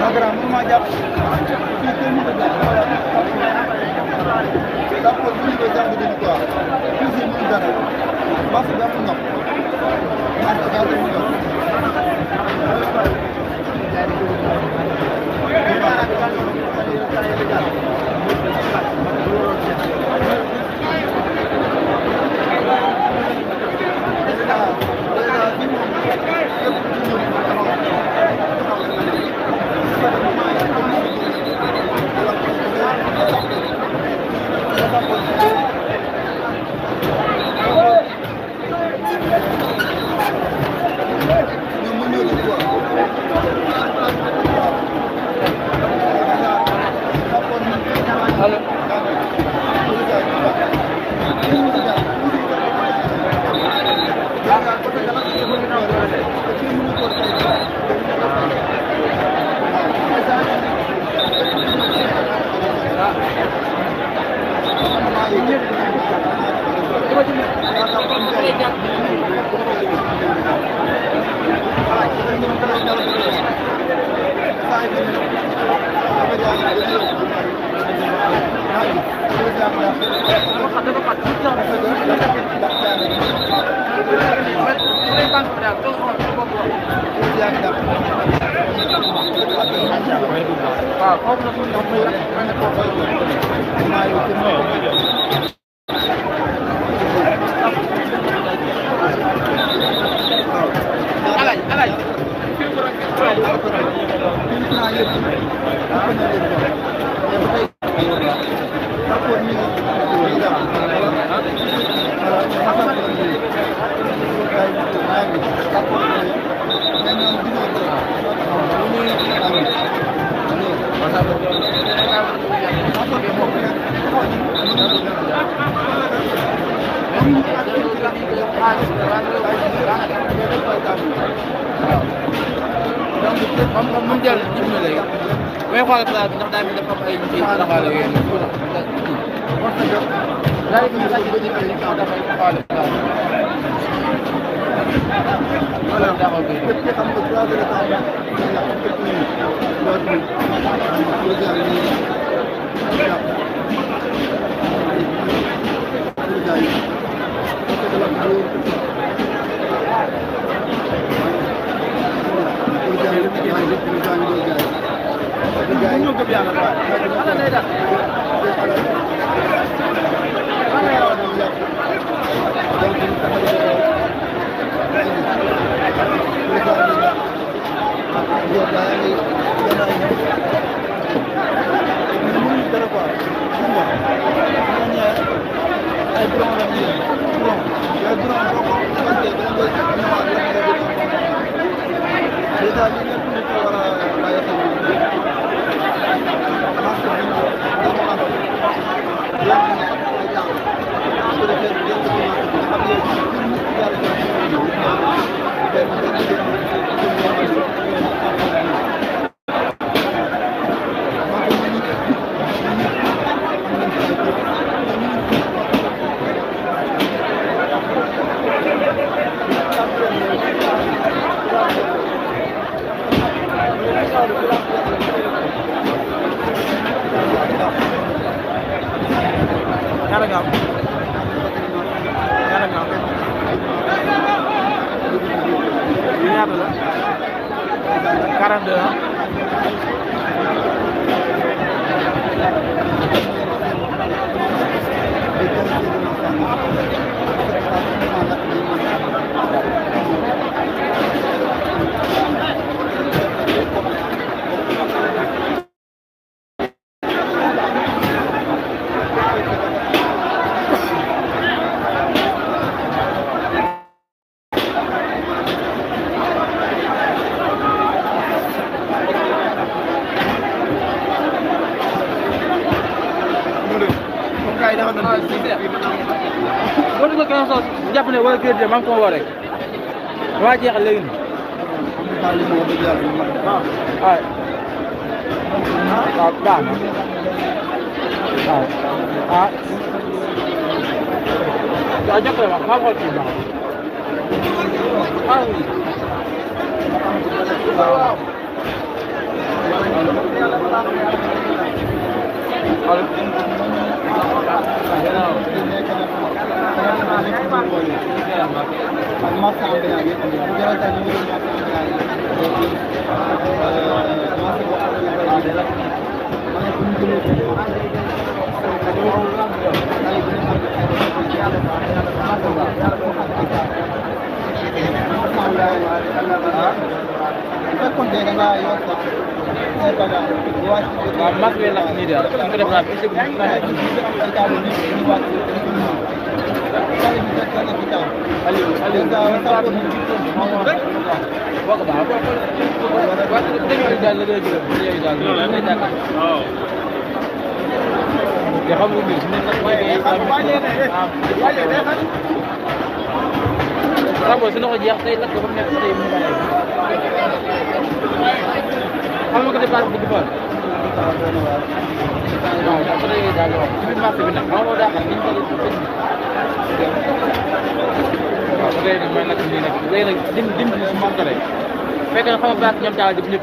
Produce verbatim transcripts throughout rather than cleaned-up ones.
grand mënuma jàpp fii kenn mënu ko jàpp d'accord bu ñu koy jàng dina quoi fii si mënu dara marché bi amul ndox marché bi amul ndox maa ngi ko woo rek waa jeexal léegi nii. waaw waaw baax na waaw ah waaw jokkoo ma maa xool kii baax ah oui waaw ak marché ambulant bi bu jëlee tey ñu ngi doon marché ambulant yi marché boo xam ne ma ne bu ñu jëlee tey fekkoon tey da ngaa yor sax ay bagages waaw mat bi la nii daal su ko def naa fi yaa ngi laaj ci ay taamu nit ñi wàcc Aliou Aliou boo ko baax boo ko dañoo daal la gën a jëlee daal loolu lay jàkk waaw te xam nga mbir ne nag Rambo su na ko jeex tey lakk ba mu nekk tey mu bàyyi xam nga ko dépasse bu defal waaw dafa lay daal wax ci biir marché bi nag xam nga daa xam niñ ko waaw su dee nag mooy nag nii nag léegi nag dim dim si moom ko rek fekk na xam nga baax ñoom taal jëf ñëpp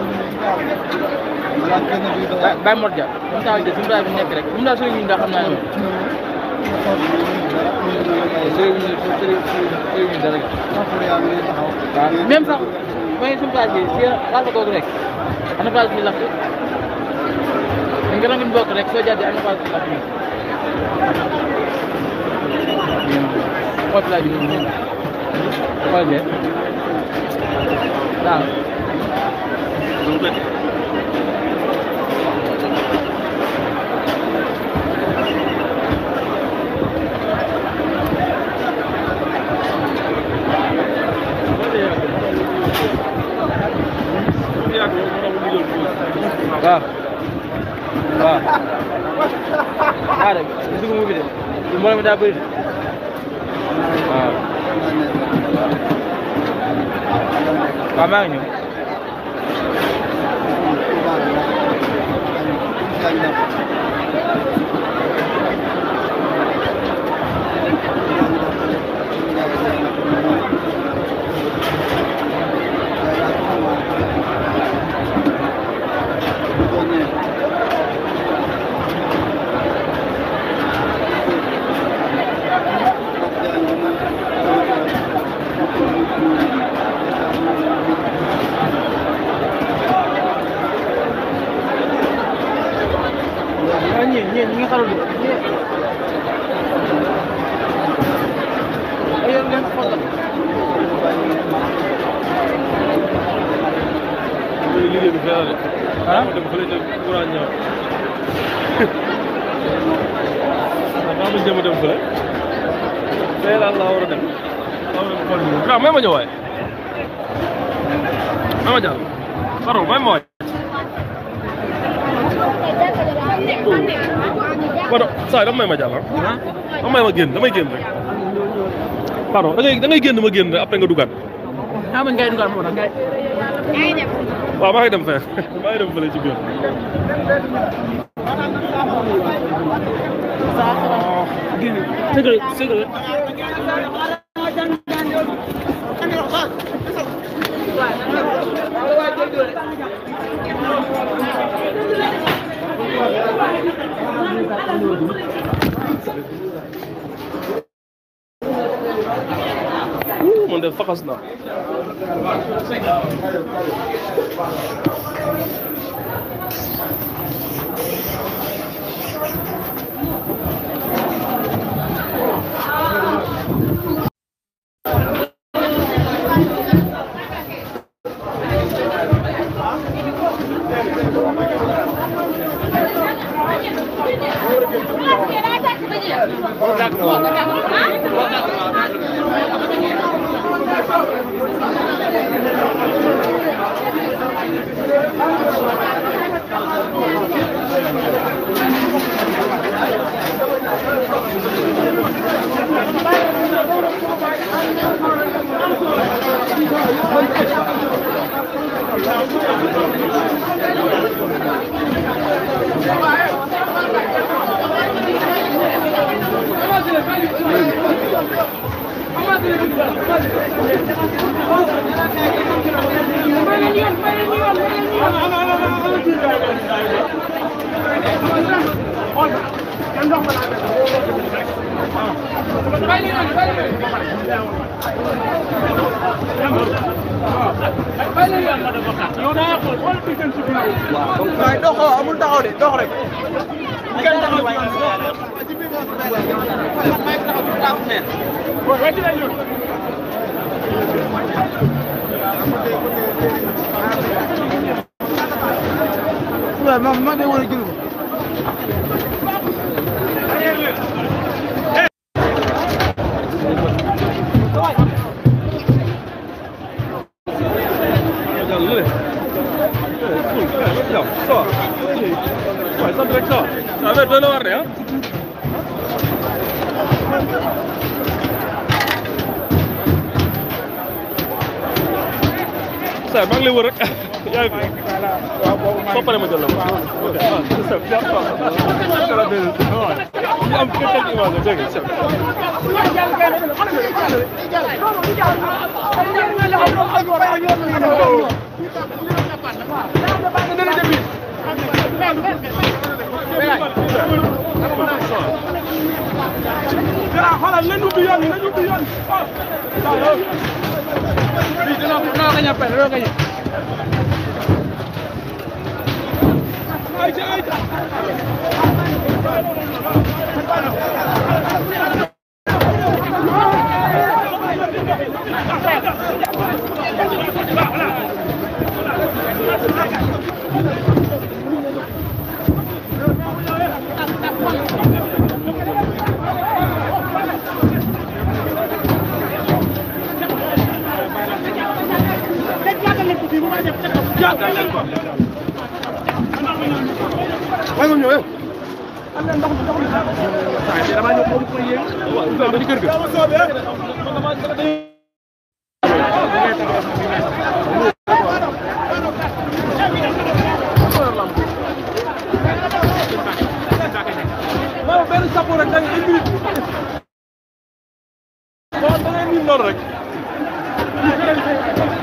la Baye Mor Dia ñoom taal jëf suñu daal bi nekk rek moom daal sooy ñun daa xam naa ne sooy ñu sooy ñu dara waaw même sax mooy suñu place bi si xaalis googu rek am na place bi lakk nga nangin bokk rek soo jàddee am na place bi lakk xool laa bi nii xool de waaw waaw waaw ah de gisu mu bi de mbooloo mi daa bëri waaw waaw maa ngi ñëw ñi ñi ñi nga xaral ñi ay ngeen xool liggéey bi fee la ah dem fële ca courant ñëw daa ma jëm a dem fële fee la laa war a dem laa war a dem xool ñu grand may ma ñëw waay may ma jàll pardon may ma waay pardon saa yi dama may ma jàll ah dama may ma génn damay génn rek pardon da ngay da ngay génn ma génn rek après nga dugaat ah man ngay dugaat moo tax ngay waaw maa ngi dem fee maa ngi dem fële ci biir sëgël sëgël man de faxas na Bye. waaye doxoo amul taxaw de dox rek. kenn taxaw waaw man man de war a jël Saya maa ngi lay wër rek yaa ngi fi soo paree ma jël la waaw ok ah chef jàpp ko ñu am quelques images dégg nga chef xoolal nañu ubbi yoon nañu ubbi yoon no, no gaña pero no gaña. Ay, ay. Waaye nga ñëw yow. am na ndox mi ndox mi. waaye damaa ñëw pour pour yéeg. waaw ba ci kër ga. waaw benn sappo rek da ngay indi. waaw da ngay indi noonu rek.